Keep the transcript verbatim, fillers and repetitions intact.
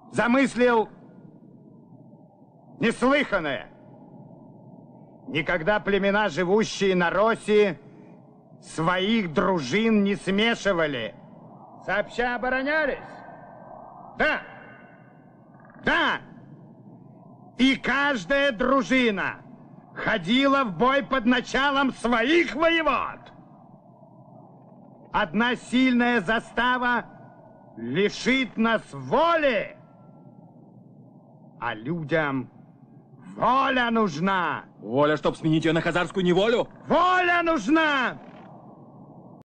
замыслил неслыханное. Никогда племена, живущие на России, своих дружин не смешивали. Сообща оборонялись. Да. Да. И каждая дружина ходила в бой под началом своих воевод. Одна сильная застава лишит нас воли, а людям воля нужна. Воля, чтоб сменить ее на хазарскую неволю? Воля нужна!